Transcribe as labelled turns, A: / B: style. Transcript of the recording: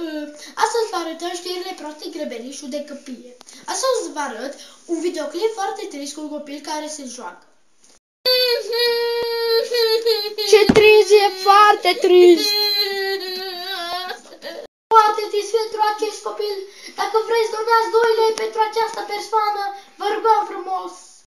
A: Astăzi vă arătăm știrile proaste, grăbenișul de căpie. Astăzi vă arăt un videoclip foarte trist cu un copil care se joacă. Ce trist, e foarte trist! Foarte trist pentru acest copil. Dacă vreți, donați 2 lei pentru această persoană. Vă rugăm frumos!